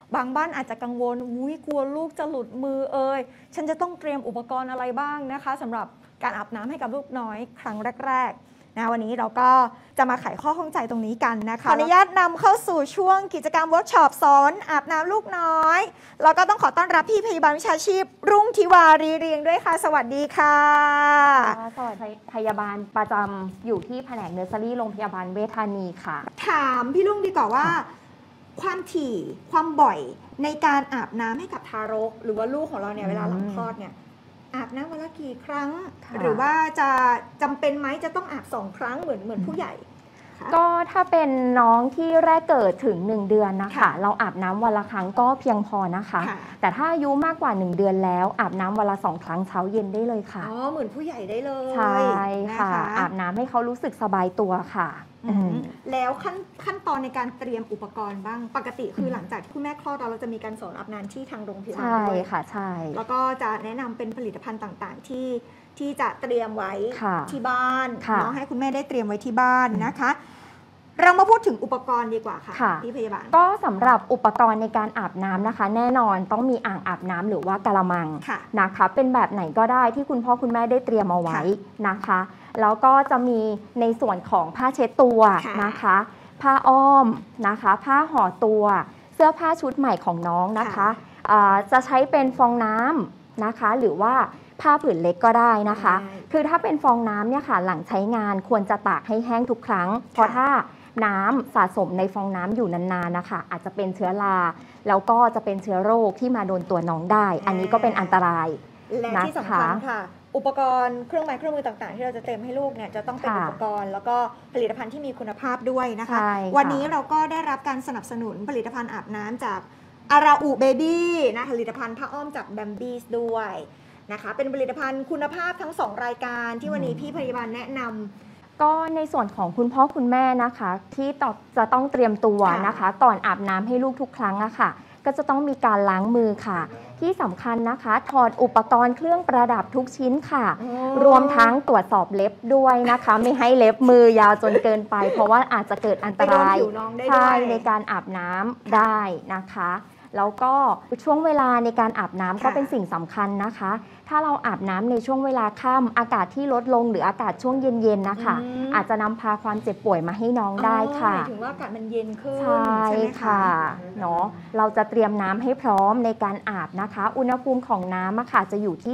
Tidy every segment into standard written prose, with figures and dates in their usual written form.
บางบ้านอาจจะกังวลกลัวลูกจะหลุดมือฉันจะต้องเตรียมอุปกรณ์อะไรบ้างนะคะสำหรับการอาบน้ำให้กับลูกน้อยครั้งแรกๆนะวันนี้เราก็จะมาไขข้อข้องใจตรงนี้กันนะคะขออนุญาตนำเข้าสู่ช่วงกิจกรรมเวิร์กช็อปสอนอาบน้ำลูกน้อยแล้วก็ต้องขอต้อนรับพี่พยาบาลวิชาชีพรุ่งธิวารีเรียงด้วยค่ะสวัสดีค่ะสวัสดีพยาบาลประจำอยู่ที่แผนกเนอร์เซอรี่โรงพยาบาลเวชธานีค่ะถามพี่รุ่งดีกว่าว่าความถี่ความบ่อยในการอาบน้ำให้กับทารกหรือว่าลูกของเราเนี่ยเวลาหลังคลอดเนี่ยอาบน้ำวันละกี่ครั้งหรือว่าจะจำเป็นไหมจะต้องอาบ2 ครั้งเหมือนผู้ใหญ่ก็ถ้าเป็นน้องที่แรกเกิดถึง1 เดือนนะคะเราอาบน้ำวันละครั้งก็เพียงพอนะคะแต่ถ้าอายุมากกว่า1 เดือนแล้วอาบน้ำวันละ2 ครั้งเช้าเย็นได้เลยค่ะเหมือนผู้ใหญ่ได้เลยใช่ค่ะอาบน้ำให้เขารู้สึกสบายตัวค่ะแล้วขั้นตอนในการเตรียมอุปกรณ์บ้างปกติคือหลังจากที่คุณแม่คลอดเราจะมีการสอนอาบน้ำที่ทางโรงพยาบาลด้วยใช่ค่ะใช่แล้วก็จะแนะนำเป็นผลิตภัณฑ์ต่างๆที่จะเตรียมไว้ที่บ้านเนาะให้คุณแม่ได้เตรียมไว้ที่บ้านนะคะเรามาพูดถึงอุปกรณ์ดีกว่าค่ะพี่พยาบาลก็สำหรับอุปกรณ์ในการอาบน้ำนะคะแน่นอนต้องมีอ่างอาบน้ำหรือว่ากะละมังนะคะเป็นแบบไหนก็ได้ที่คุณพ่อคุณแม่ได้เตรียมเอาไว้นะคะแล้วก็จะมีในส่วนของผ้าเช็ดตัวนะคะผ้าอ้อมนะคะผ้าห่อตัวเสื้อผ้าชุดใหม่ของน้องนะคะจะใช้เป็นฟองน้ำนะคะหรือว่าผ้าผืนเล็กก็ได้นะคะคือถ้าเป็นฟองน้ำเนี่ยค่ะหลังใช้งานควรจะตากให้แห้งทุกครั้งเพราะถ้าน้ำสะสมในฟองน้ำอยู่นานๆนะคะอาจจะเป็นเชื้อราแล้วก็จะเป็นเชื้อโรคที่มาโดนตัวน้องได้อันนี้ก็เป็นอันตรายและที่สำคัญค่ะอุปกรณ์เครื่องไม้เครื่องมือต่างๆที่เราจะเตรียมให้ลูกเนี่ยจะต้องเป็นอุปกรณ์แล้วก็ผลิตภัณฑ์ที่มีคุณภาพด้วยนะคะวันนี้เราก็ได้รับการสนับสนุนผลิตภัณฑ์อาบน้ำจากอาราอุเบบี้นะผลิตภัณฑ์ผ้าอ้อมจากแบมบี้ด้วยนะคะเป็นผลิตภัณฑ์คุณภาพทั้ง2 รายการที่วันนี้พี่พยาบาลแนะนำก็ในส่วนของคุณพ่อคุณแม่นะคะที่จะต้องเตรียมตัวนะคะก่อนอาบน้ำให้ลูกทุกครั้งอะค่ะก็จะต้องมีการล้างมือค่ะที่สำคัญนะคะถอดอุปกรณ์เครื่องประดับทุกชิ้นค่ะรวมทั้งตรวจสอบเล็บด้วยนะคะไม่ให้เล็บมือยาวจนเกินไปเพราะว่าอาจจะเกิดอันตรายใช่ในการอาบน้ำได้นะคะแล้วก็ช่วงเวลาในการอาบน้ำก็เป็นสิ่งสำคัญนะคะถ้าเราอาบน้ำในช่วงเวลาค่ำอากาศที่ลดลงหรืออากาศช่วงเย็นๆนะคะอาจจะนำพาความเจ็บป่วยมาให้น้องได้ค่ะหมายถึงว่าอากาศมันเย็นขึ้นใช่ค่ะเนาะเราจะเตรียมน้ำให้พร้อมในการอาบนะคะอุณหภูมิของน้ำค่ะจะอยู่ที่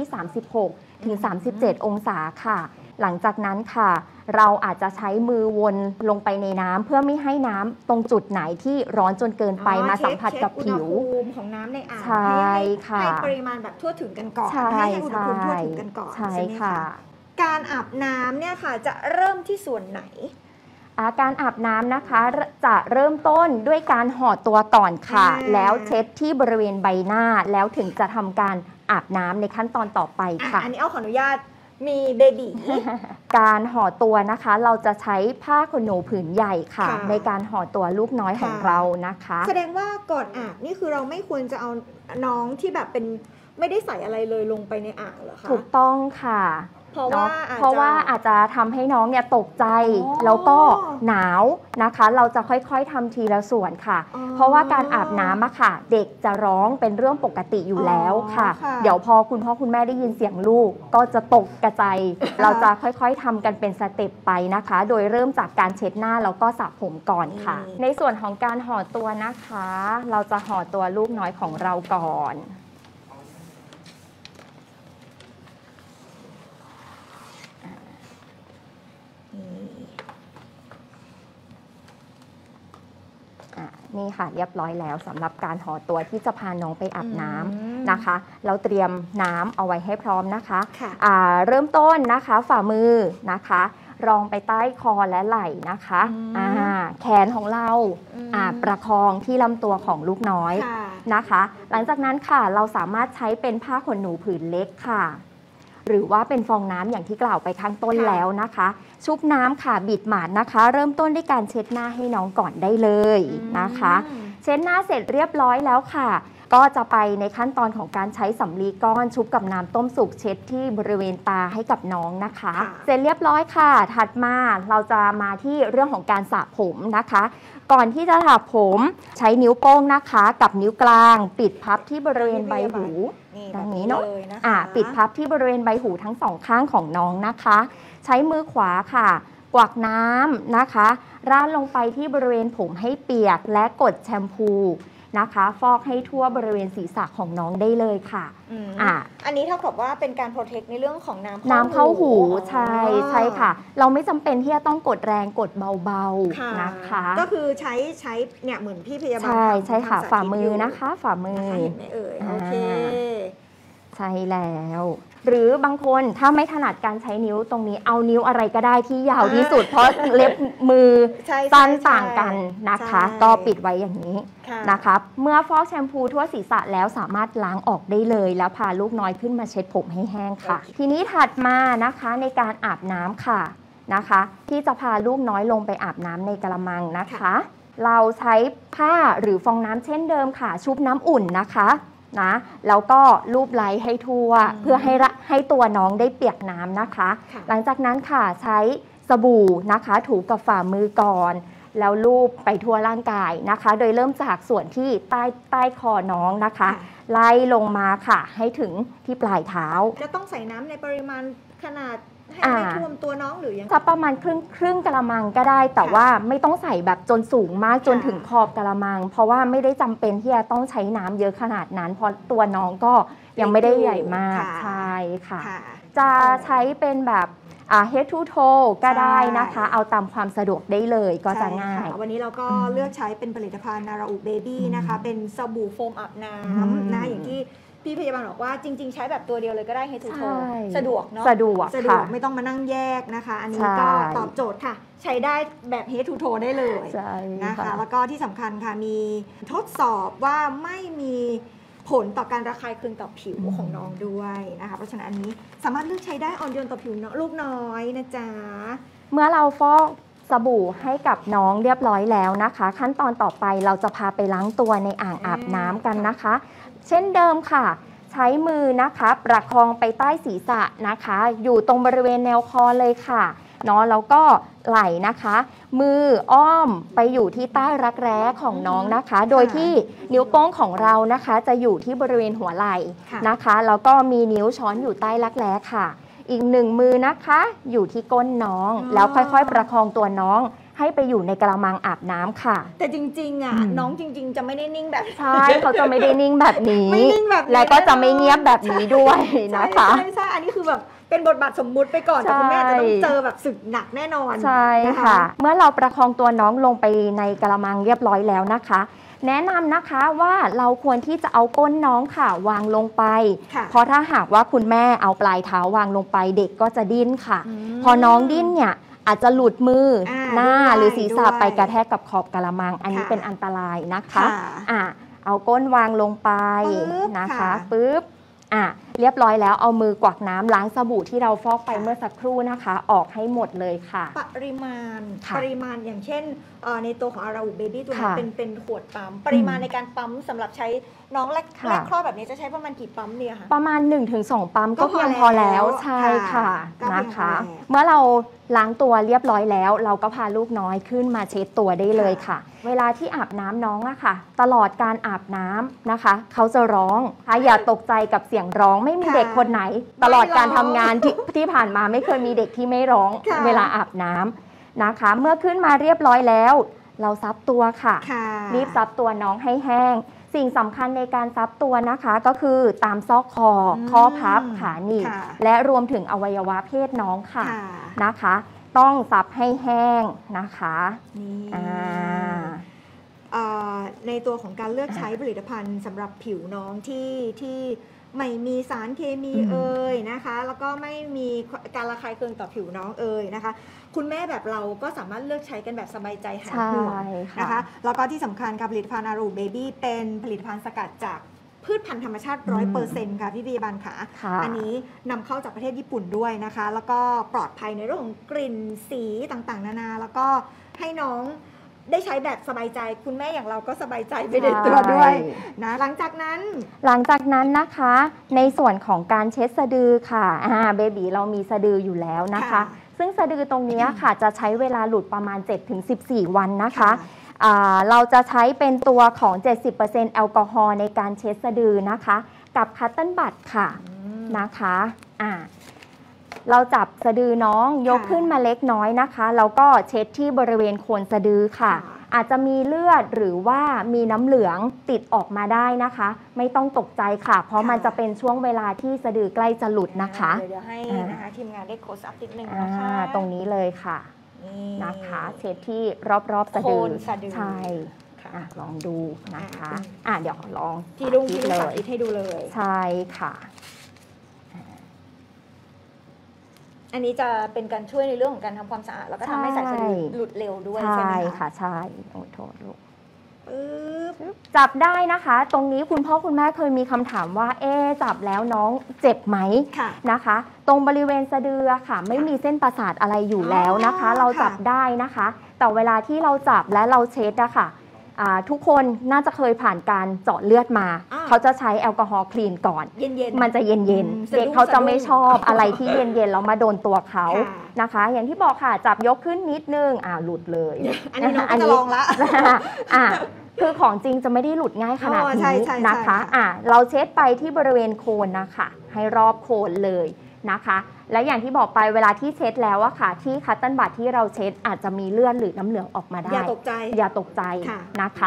36 ถึง 37 องศาค่ะหลังจากนั้นค่ะเราอาจจะใช้มือวนลงไปในน้ำเพื่อไม่ให้น้ำตรงจุดไหนที่ร้อนจนเกินไปมาสัมผัสกับผิวอุณหภูมิของน้ำในอ่างให้ปริมาณแบบทั่วถึงกันก่อนให้อุณหภูมิทั่วถึงกันก่อนใช่ค่ะการอาบน้ำเนี่ยค่ะจะเริ่มที่ส่วนไหนการอาบน้ำนะคะจะเริ่มต้นด้วยการห่อตัวก่อนค่ะแล้วเช็ดที่บริเวณใบหน้าแล้วถึงจะทำการอาบน้ำในขั้นตอนต่อไปค่ะอันนี้ขออนุญาตมีเบบีการห่อตัวนะคะเราจะใช้ผ้าขนหนูผืนใหญ่ค่ะในการห่อตัวลูกน้อยของเรานะคะแสดงว่าก่อนอาบนี่คือเราไม่ควรจะเอาน้องที่แบบเป็นไม่ได้ใส่อะไรเลยลงไปในอ่างเหรอคะถูกต้องค่ะเพราะว่าอาจจะทำให้น้องเนี่ยตกใจแล้วก็หนาวนะคะเราจะค่อยๆทำทีละส่วนค่ะเพราะว่าการอาบน้ำอะค่ะเด็กจะร้องเป็นเรื่องปกติอยู่แล้วค่ะเดี๋ยวพอคุณพ่อคุณแม่ได้ยินเสียงลูกก็จะตกกระจายเราจะค่อยๆทำกันเป็นสเต็ปไปนะคะโดยเริ่มจากการเช็ดหน้าแล้วก็สระผมก่อนค่ะในส่วนของการห่อตัวนะคะเราจะห่อตัวลูกน้อยของเราก่อนนี่ค่ะเรียบร้อยแล้วสำหรับการห่อตัวที่จะพาน้องไปอาบน้ำนะคะเราเตรียมน้ำเอาไว้ให้พร้อมนะคะเริ่มต้นนะคะฝ่ามือนะคะรองไปใต้คอและไหล่นะคะแขนของเราประคองที่ลำตัวของลูกน้อยนะคะหลังจากนั้นค่ะเราสามารถใช้เป็นผ้าขนหนูผืนเล็กค่ะหรือว่าเป็นฟองน้ำอย่างที่กล่าวไปข้างต้นแล้วนะคะชุบน้ำค่ะบิดหมาดนะคะเริ่มต้นด้วยการเช็ดหน้าให้น้องก่อนได้เลยนะคะเช็ดหน้าเสร็จเรียบร้อยแล้วค่ะก็จะไปในขั้นตอนของการใช้สำลีก้อนชุบกับน้ำต้มสุกเช็ดที่บริเวณตาให้กับน้องนะคะเสร็จเรียบร้อยค่ะถัดมาเราจะมาที่เรื่องของการสระผมนะคะ ก่อนที่จะสระผมใช้นิ้วโป้งนะคะกับนิ้วกลางปิดพับที่บริเวณใบหูดังนี้เนาะปิดพับที่บริเวณใบหูทั้งสองข้างของน้องนะคะใช้มือขวาค่ะกวักน้ำนะคะราดลงไปที่บริเวณผมให้เปียกและกดแชมพูนะคะฟอกให้ทั่วบริเวณศีรษะของน้องได้เลยค่ะอันนี้เท่ากับว่าเป็นการโปรเทคในเรื่องของน้ำเข้าหูใช่ค่ะเราไม่จำเป็นที่จะต้องกดแรงกดเบาๆนะคะก็คือใช้เนี่ยเหมือนพี่พยาบาลใช่ค่ะฝ่ามือนะคะฝ่ามือเห็นไหมเอ่ยโอเคใช่แล้วหรือบางคนถ้าไม่ถนัดการใช้นิ้วตรงนี้เอานิ้วอะไรก็ได้ที่ยาวที่สุดเพราะเล็บมือสั้นต่างกันนะคะก็ปิดไว้อย่างนี้นะคะเมื่อฟอกแชมพูทั่วศีรษะแล้วสามารถล้างออกได้เลยแล้วพาลูกน้อยขึ้นมาเช็ดผมให้แห้งค่ะทีนี้ถัดมานะคะในการอาบน้ำค่ะนะคะที่จะพาลูกน้อยลงไปอาบน้ำในกระมังนะคะเราใช้ผ้าหรือฟองน้ำเช่นเดิมค่ะชุบน้ำอุ่นนะคะนะแล้วก็ลูบไล้ให้ทั่วเพื่อให้ตัวน้องได้เปียกน้ำนะคะหลังจากนั้นค่ะใช้สบู่นะคะถูกับฝ่ามือก่อนแล้วลูบไปทั่วร่างกายนะคะโดยเริ่มจากส่วนที่ใต้คอน้องนะคะไล่ลงมาค่ะให้ถึงที่ปลายเท้าจะต้องใส่น้ำในปริมาณขนาดให้ไม่ท่วมตัวน้องหรือยังถ้าประมาณครึ่งกะละมังก็ได้แต่ว่าไม่ต้องใส่แบบจนสูงมากจนถึงขอบกะละมังเพราะว่าไม่ได้จำเป็นที่จะต้องใช้น้ำเยอะขนาดนั้นเพราะตัวน้องก็ยังไม่ได้ใหญ่มากใช่ค่ะจะใช้เป็นแบบhead to toe ก็ได้นะคะเอาตามความสะดวกได้เลยก็จะง่ายวันนี้เราก็เลือกใช้เป็นผลิตภัณฑ์นาราอุเบบี้นะคะเป็นสบู่โฟมอาบน้ำนะอย่างที่พี่พยาบาลบอกว่าจริงๆใช้แบบตัวเดียวเลยก็ได้ head to toe สะดวกเนาะสะดวกไม่ต้องมานั่งแยกนะคะอันนี้ก็ตอบโจทย์ค่ะใช้ได้แบบ head to toe ได้เลยนะคะแล้วก็ที่สำคัญค่ะมีทดสอบว่าไม่มีผลต่อการระคายเคืองต่อผิวของน้องด้วยนะคะเพราะฉะนั้นอันนี้สามารถเลือกใช้ได้อ่อนโยนต่อผิวลูกน้อยนะจ๊ะเมื่อเราฟอกสบู่ให้กับน้องเรียบร้อยแล้วนะคะขั้นตอนต่อไปเราจะพาไปล้างตัวในอ่างอาบน้ำกันนะคะเช่นเดิมค่ะใช้มือนะคะประคองไปใต้ศีรษะนะคะอยู่ตรงบริเวณแนวคอเลยค่ะเนาะแล้วก็ไหล่นะคะมืออ้อมไปอยู่ที่ใต้รักแร้ของน้องนะคะโดยที่นิ้วโป้งของเรานะคะจะอยู่ที่บริเวณหัวไหล่นะคะแล้วก็มีนิ้วช้อนอยู่ใต้รักแร้ค่ะอีกหนึ่งมือนะคะอยู่ที่ก้นน้องแล้วค่อยๆประคองตัวน้องให้ไปอยู่ในกระมังอาบน้ำค่ะแต่จริงๆอ่ะน้องจริงๆจะไม่ได้นิ่งแบบใช่เขาจะไม่ได้นิ่งแบบนี้และก็จะไม่เงียบแบบนี้ด้วยนะคะใช่อันนี้คือแบบเป็นบทบาทสมมุติไปก่อนแต่คุณแม่จะต้องเจอแบบสึกหนักแน่นอนใช่ค่ะเมื่อเราประคองตัวน้องลงไปในกระมังเรียบร้อยแล้วนะคะแนะนำนะคะว่าเราควรที่จะเอาก้นน้องค่ะวางลงไปเพราะถ้าหากว่าคุณแม่เอาปลายเท้าวางลงไปเด็กก็จะดิ้นค่ะพอน้องดิ้นเนี่ยอาจจะหลุดมือหน้าหรือศีรษะไปกระแทกกับขอบกระมังอันนี้เป็นอันตรายนะคะเอาก้นวางลงไปนะคะปึ๊บเรียบร้อยแล้วเอามือกวักน้ำล้างสบู่ที่เราฟอกไปเมื่อสักครู่นะคะออกให้หมดเลยค่ะปริมาณอย่างเช่นในตัวของอาราอุเบบี้ตัวนี้เป็นขวดปั๊มปริมาณในการปั๊มสำหรับใช้น้องแรกคลอดแบบนี้จะใช้ประมาณกี่ปั๊มเนี่ยคะประมาณ 1-2 ปั๊มก็เพียงพอแล้วใช่ค่ะนะคะเมื่อเราล้างตัวเรียบร้อยแล้วเราก็พาลูกน้อยขึ้นมาเช็ดตัวได้เลยค่ะเวลาที่อาบน้ำน้องอะค่ะตลอดการอาบน้ำนะคะเขาจะร้องอย่าตกใจกับเสียงร้องไม่มีเด็กคนไหนตลอดการทำงานที่ผ่านมาไม่เคยมีเด็กที่ไม่ร้องเวลาอาบน้ำนะคะเมื่อขึ้นมาเรียบร้อยแล้วเราซับตัวค่ะรีบซับตัวน้องให้แห้งสิ่งสำคัญในการซับตัวนะคะก็คือตามซอกคอข้อพับขาหนีบและรวมถึงอวัยวะเพศน้องค่ะนะคะต้องซับให้แห้งนะคะในตัวของการเลือกใช้ผลิตภัณฑ์สำหรับผิวน้องที่ไม่มีสารเคมีนะคะแล้วก็ไม่มีการระคายเคืองต่อผิวน้องนะคะคุณแม่แบบเราก็สามารถเลือกใช้กันแบบสบายใจหายห่วงนะคะแล้วก็ที่สำคัญค่ะผลิตภัณฑ์อารูเบบี้เป็นผลิตภัณฑ์สกัดจากพืชพันธุ์ธรรมชาติ 100% ค่ะพี่พยาบาลค่ะอันนี้นำเข้าจากประเทศญี่ปุ่นด้วยนะคะแล้วก็ปลอดภัยในเรื่องของกลิ่นสีต่างๆนานาแล้วก็ให้น้องได้ใช้แบบสบายใจคุณแม่อย่างเราก็สบายใจไปในตัวด้วยนะหลังจากนั้นนะคะในส่วนของการเช็ดสะดือค่ะเบบีเรามีสะดืออยู่แล้วนะคะซึ่งสะดือตรงนี้ค่ะจะใช้เวลาหลุดประมาณ 7-14 วันนะคะเราจะใช้เป็นตัวของ 70% แอลกอฮอล์ในการเช็ดสะดือนะคะกับคัตเติ้ลบัดค่ะนะคะเราจับสะดือน้องยกขึ้นมาเล็กน้อยนะคะแล้วก็เช็ดที่บริเวณโคนสะดือค่ะอาจจะมีเลือดหรือว่ามีน้ำเหลืองติดออกมาได้นะคะไม่ต้องตกใจค่ะเพราะมันจะเป็นช่วงเวลาที่สะดือใกล้จะหลุดนะคะเดี๋ยวให้นะคะทีมงานได้โคสอัพนิดนึงนะคะตรงนี้เลยค่ะนะคะเช็ดที่รอบๆสะดือใช่ลองดูนะคะเดี๋ยวลองที่ลุงสาธิตให้ดูเลยใช่ค่ะอันนี้จะเป็นการช่วยในเรื่องของการทำความสะอาดแล้วก็ทำให้สายสะดือหลุดเร็วด้วยใช่ไหมคะค่ะใช่โอ้โทษลูกจับได้นะคะตรงนี้คุณพ่อคุณแม่เคยมีคำถามว่าจับแล้วน้องเจ็บไหมนะคะตรงบริเวณสะดือค่ะไม่มีเส้นประสาทอะไรอยู่แล้วนะคะเราจับได้นะคะแต่เวลาที่เราจับและเราเช็ดค่ะทุกคนน่าจะเคยผ่านการเจาะเลือดมาเขาจะใช้แอลกอฮอล์คลีนก่อนมันจะเย็นๆเด็กเขาจะไม่ชอบอะไรที่เย็นๆแล้วมาโดนตัวเขานะคะอย่างที่บอกค่ะจับยกขึ้นนิดนึงหลุดเลยอันนี้น้องจะลองละคือของจริงจะไม่ได้หลุดง่ายขนาดนี้นะคะเราเช็ดไปที่บริเวณโคนนะคะให้รอบโคนเลยนะคะและอย่างที่บอกไปเวลาที่เช็ดแล้วค่ะที่คัตเติ้ลบัดที่เราเช็ดอาจจะมีเลือดหรือน้ำเหลืองออกมาได้อย่าตกใจนะคะ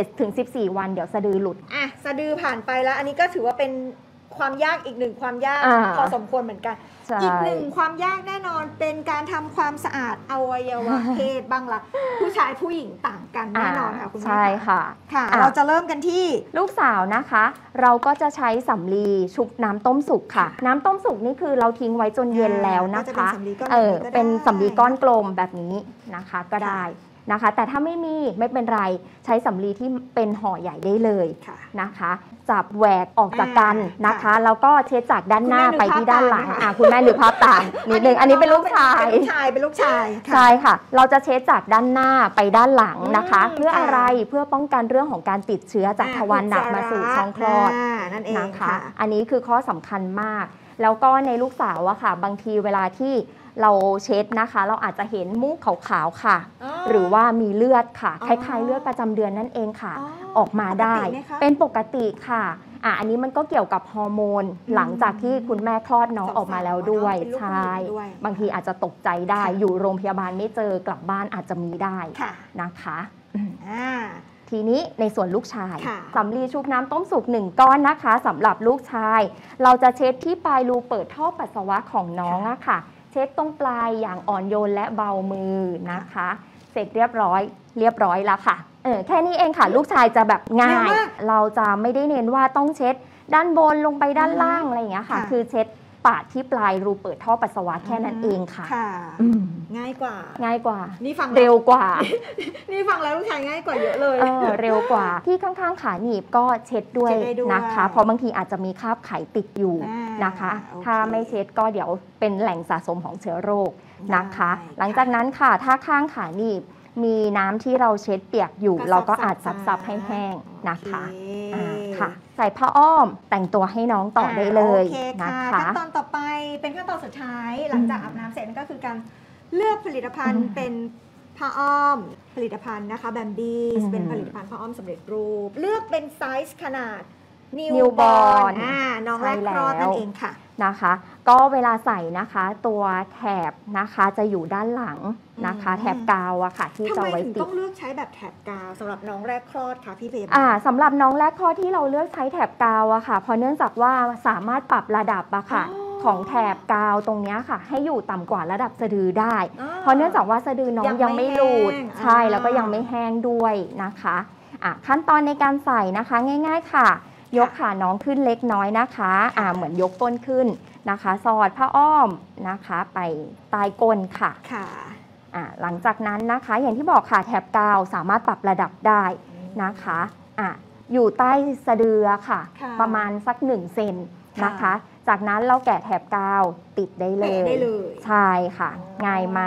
7-14 วันเดี๋ยวสะดือหลุดสะดือผ่านไปแล้วอันนี้ก็ถือว่าเป็นความยากอีกหนึ่งความยากพอสมควรเหมือนกันอีกหนึ่งความยากแน่นอนเป็นการทำความสะอาดอวัยวะเพศบ้างละผู้ชายผู้หญิงต่างกันแน่นอนค่ะคุณแม่ใช่ค่ะเราจะเริ่มกันที่ลูกสาวนะคะเราก็จะใช้สำลีชุบน้ำต้มสุกค่ะน้ำต้มสุกนี่คือเราทิ้งไว้จนเย็นแล้วนะคะเป็นสำลีก้อนกลมแบบนี้นะคะก็ได้นะคะแต่ถ้าไม่เป็นไรใช้สำลีที่เป็นห่อใหญ่ได้เลยนะคะจับแหวกออกจากกันนะคะแล้วก็เช็ดจากด้านหน้าไปที่ด้านหลังคุณแม่หรือภาพตามนิดนึงอันนี้เป็นลูกชายเป็นลูกชายใช่ค่ะเราจะเช็ดจากด้านหน้าไปด้านหลังนะคะเพื่ออะไรเพื่อป้องกันเรื่องของการติดเชื้อจากทวารหนักมาสู่ช่องคลอดนะคะอันนี้คือข้อสำคัญมากแล้วก็ในลูกสาวค่ะบางทีเวลาที่เราเช็ดนะคะเราอาจจะเห็นมูกขาวๆค่ะหรือว่ามีเลือดค่ะคล้ายๆเลือดประจำเดือนนั่นเองค่ะออกมาได้เป็นปกติค่ะอันนี้มันก็เกี่ยวกับฮอร์โมนหลังจากที่คุณแม่คลอดน้องออกมาแล้วด้วยใช่บางทีอาจจะตกใจได้อยู่โรงพยาบาลไม่เจอกลับบ้านอาจจะมีได้นะคะทีนี้ในส่วนลูกชายสำลีชุบน้ำต้มสุก1 ก้อนนะคะสำหรับลูกชายเราจะเช็ดที่ปลายรูเปิดท่อปัสสาวะของน้องค่ะเช็ดตรงปลายอย่างอ่อนโยนและเบามือนะคะเสร็จเรียบร้อยแล้วค่ะแค่นี้เองค่ะลูกชายจะแบบง่ายเราจะไม่ได้เน้นว่าต้องเช็ดด้านบนลงไปด้านล่างอะไรอย่างเงี้ยค่ะคือเช็ดปาดที่ปลายรูเปิดท่อปัสสาวะแค่นั้นเองค่ะง่ายกว่านี่ฟังเร็วกว่านี่ฟังแล้วลูกชายง่ายกว่าเยอะเลยเร็วกว่าที่ข้างๆขาหนีบก็เช็ดด้วยนะคะเพราะบางทีอาจจะมีคราบไขติดอยู่นะคะถ้าไม่เช็ดก็เดี๋ยวเป็นแหล่งสะสมของเชื้อโรคนะคะหลังจากนั้นค่ะถ้าข้างขาหนีบมีน้ำที่เราเช็ดเปียกอยู่เราก็อาจซับให้แห้งนะคะค่ะใส่ผ้าอ้อมแต่งตัวให้น้องต่อได้เลยนะคะขั้นตอนต่อไปเป็นขั้นตอนสุดท้ายหลังจากอาบน้ำเสร็จก็คือการเลือกผลิตภัณฑ์เป็นผ้าอ้อมผลิตภัณฑ์นะคะแบมบี้เป็นผลิตภัณฑ์ผ้าอ้อมสำเร็จรูปเลือกเป็นไซส์ขนาดนิวบอร์นน้องแรกคลอดนั่นเองค่ะนะคะก็เวลาใส่นะคะตัวแถบนะคะจะอยู่ด้านหลังนะคะแถบกาวอะค่ะที่จะไว้ติดต้องเลือกใช้แบบแถบกาวสำหรับน้องแรกคลอดค่ะพี่เพมสำหรับน้องแรกคลอดที่เราเลือกใช้แถบกาวอะค่ะเพราะเนื่องจากว่าสามารถปรับระดับอะค่ะของแถบกาวตรงนี้ค่ะให้อยู่ต่ำกว่าระดับสะดือได้เพราะเนื่องจากว่าสะดือน้องยังไม่หลุดใช่แล้วก็ยังไม่แห้งด้วยนะคะขั้นตอนในการใส่นะคะง่ายๆค่ะยกขาน้องขึ้นเล็กน้อยนะคะเหมือนยกก้นขึ้นนะคะสอดผ้าอ้อมนะคะไปใต้ก้นค่ะหลังจากนั้นนะคะอย่างที่บอกค่ะแถบกาวสามารถปรับระดับได้นะคะอยู่ใต้สะดือค่ะประมาณสัก1 เซนนะคะจากนั้นเราแกะแถบกาวติดได้เลยใช่ค่ะง่ายมาก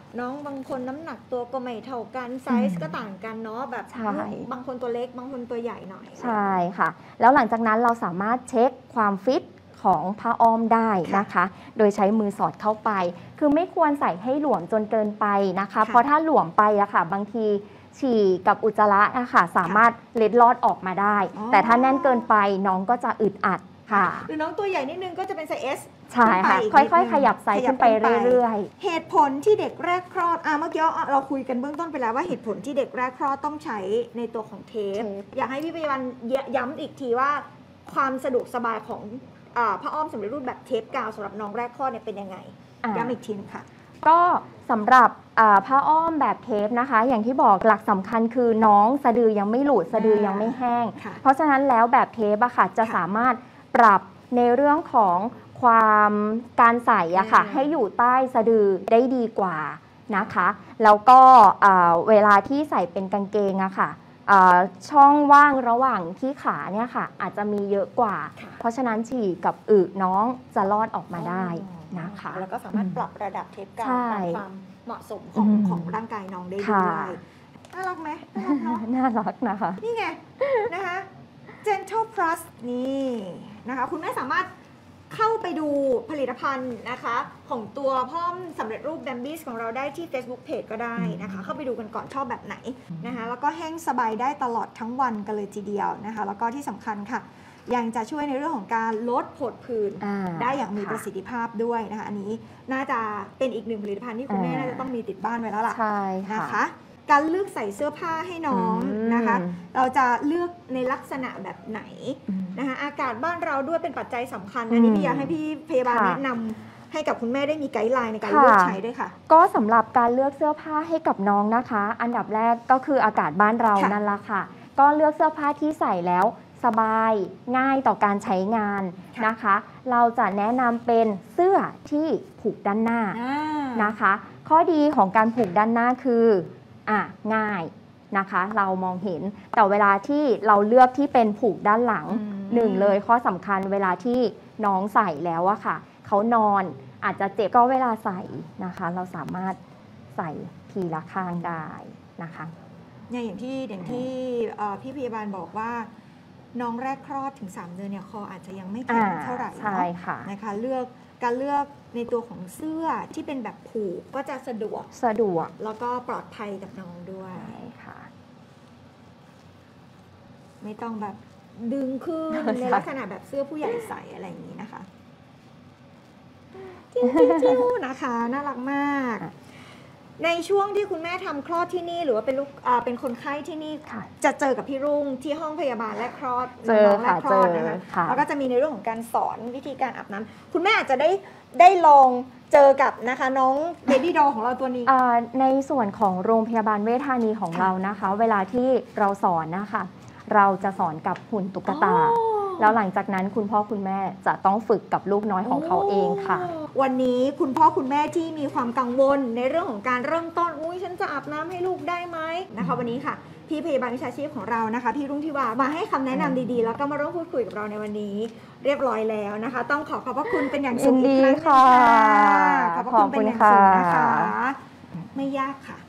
น้องบางคนน้ำหนักตัวก็ไม่เท่ากันไซส์ก็ต่างกันเนาะแบบบางคนตัวเล็กบางคนตัวใหญ่หน่อยใช่ค่ะแล้วหลังจากนั้นเราสามารถเช็คความฟิตของผ้าอ้อมได้นะคะโดยใช้มือสอดเข้าไปคือไม่ควรใส่ให้หลวมจนเกินไปนะคะเพราะถ้าหลวมไปอะค่ะบางทีฉี่กับอุจจาระนะคะสามารถเล็ดลอดออกมาได้แต่ถ้าแน่นเกินไปน้องก็จะอึดอัดค่ะหรือน้องตัวใหญ่นิดนึงก็จะเป็นไซส์ S ใช่ค่ะค่อยๆขยับไซส์ขึ้นไปเรื่อยๆเหตุผลที่เด็กแรกคลอดเมื่อกี้เราคุยกันเบื้องต้นไปแล้วว่าเหตุผลที่เด็กแรกคลอดต้องใช้ในตัวของเทปอยากให้พี่พยาบาลย้ำอีกทีว่าความสะดวกสบายของผ้าอ้อมสำเร็จรูปแบบเทปกาวสำหรับน้องแรกคลอดเนี่ยเป็นยังไงย้ำอีกทีค่ะก็สำหรับผ้าอ้อมแบบเทปนะคะอย่างที่บอกหลักสำคัญคือน้องสะดือยังไม่หลุดสะดือยังไม่แห้งเพราะฉะนั้นแล้วแบบเทปอะค่ะจะสามารถปรับในเรื่องของความการใส่อะค่ะให้อยู่ใต้สะดือได้ดีกว่านะคะแล้วก็เวลาที่ใส่เป็นกางเกงอะค่ะช่องว่างระหว่างที่ขาเนี่ยค่ะอาจจะมีเยอะกว่าเพราะฉะนั้นฉี่กับอึน้องจะรอดออกมาได้นะคะแล้วก็สามารถปรับระดับเทปกาวตามความเหมาะสมของร่างกายน้องได้ด้วยน่ารักไหมน่ารักนะคะนี่ไงนะคะ Gentle Plus นี่นะคะคุณแม่สามารถเข้าไปดูผลิตภัณฑ์นะคะของตัวพ่อมสำเร็จรูป Bambis ของเราได้ที่ Facebook Page ก็ได้นะคะเข้าไปดูกันก่อนชอบแบบไหนนะคะแล้วก็แห้งสบายได้ตลอดทั้งวันกันเลยทีเดียวนะคะแล้วก็ที่สำคัญค่ะยังจะช่วยในเรื่องของการลดผดผื่นได้อย่างมีประสิทธิภาพด้วยนะคะอันนี้น่าจะเป็นอีกหนึ่งผลิตภัณฑ์ที่คุณแม่น่าจะต้องมีติดบ้านไว้แล้วล่ะนะคะการเลือกใส่เสื้อผ้าให้น้องนะคะเราจะเลือกในลักษณะแบบไหนนะคะอากาศบ้านเราด้วยเป็นปัจจัยสำคัญอันนี้พี่อยากให้พี่พยาบาลแนะนำให้กับคุณแม่ได้มีไกด์ไลน์ในการเลือกใช้ด้วยค่ะก็สำหรับการเลือกเสื้อผ้าให้กับน้องนะคะอันดับแรกก็คืออากาศบ้านเรานั่นแหละค่ะก็เลือกเสื้อผ้าที่ใส่แล้วสบายง่ายต่อการใช้งานนะคะเราจะแนะนำเป็นเสื้อที่ผูกด้านหน้านะคะข้อดีของการผูกด้านหน้าคือง่ายนะคะเรามองเห็นแต่เวลาที่เราเลือกที่เป็นผูกด้านหลังหนึ่งเลยข้อสำคัญเวลาที่น้องใส่แล้วอะค่ะเขานอนอาจจะเจ็บก็เวลาใส่นะคะเราสามารถใส่ทีละข้างได้นะคะอย่างที่พี่พยาบาลบอกว่าน้องแรกคลอดถึง3 เดือนเนี่ยคออาจจะยังไม่แข็งเท่าไหร่นะคะการเลือกในตัวของเสื้อที่เป็นแบบผูกก็จะสะดวกแล้วก็ปลอดภัยกับน้องด้วยค่ะไม่ต้องแบบดึงขึ้นในลักษณะแบบเสื้อผู้ใหญ่ใส่อะไรอย่างนี้นะคะจิ้วนะคะน่ารักมากในช่วงที่คุณแม่ทำคลอดที่นี่หรือว่าเป็นคนไข้ที่นี่จะเจอกับพี่รุ่งที่ห้องพยาบาลแรกคลอดน้องแรกคลอดนะคะแล้วก็จะมีในเรื่องของการสอนวิธีการอาบน้ำคุณแม่อาจจะได้ลองเจอกับนะคะน้องเบบี้ดอลของเราตัวนี้ในส่วนของโรงพยาบาลเวชธานีของเรานะคะเวลาที่เราสอนนะคะเราจะสอนกับหุ่นตุ๊กตาแล้วหลังจากนั้นคุณพ่อคุณแม่จะต้องฝึกกับลูกน้อยของเขาเองค่ะวันนี้คุณพ่อคุณแม่ที่มีความกังวลในเรื่องของการเริ่มต้นฉันจะอาบน้ำให้ลูกได้ไหมนะคะวันนี้ค่ะพี่พยาบาลวิชาชีพของเรานะคะพี่รุ่งทิวามาให้คำแนะนำดีๆแล้วก็มาร่วมพูดคุยกับเราในวันนี้เรียบร้อยแล้วนะคะต้องขอบพระคุณเป็นอย่างสูงอีกครั้งค่ะขอบพระคุณเป็นอย่างสูงนะคะไม่ยากค่ะ